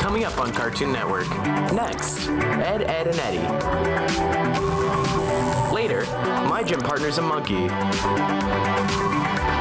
coming up on Cartoon Network. Next, Ed, and Eddy. Later, my gym partner's a monkey.